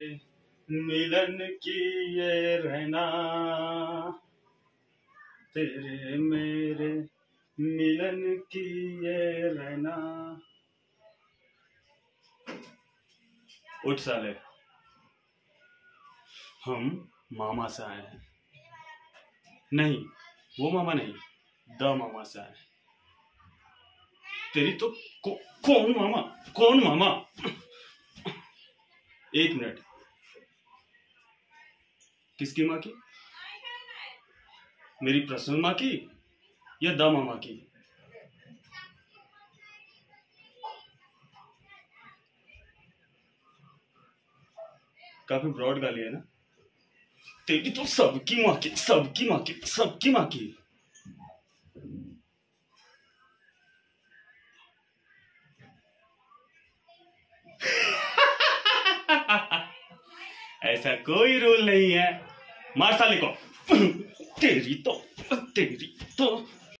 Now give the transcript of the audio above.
मिलन की ये रहना, तेरे मेरे मिलन की ये रहना। उठ साले, हम मामा से आए हैं। नहीं, वो मामा नहीं, द मामा से आए हैं। तेरी तो कौन मामा, कौन मामा? एक मिनट, किसकी माँ की? मेरी पर्सनल माँ की या द मामा की? काफी ब्रॉड गाली है ना। तेरी तो सबकी माँ की, सबकी माँ की, सबकी माँ की। ऐसा कोई रूल नहीं है, मार साले को। तेरी तो